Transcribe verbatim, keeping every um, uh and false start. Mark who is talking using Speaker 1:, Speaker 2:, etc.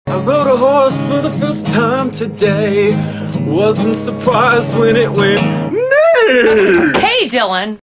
Speaker 1: I rode a horse for the first time today. Wasn't surprised when it went neigh.
Speaker 2: Hey, Dylan.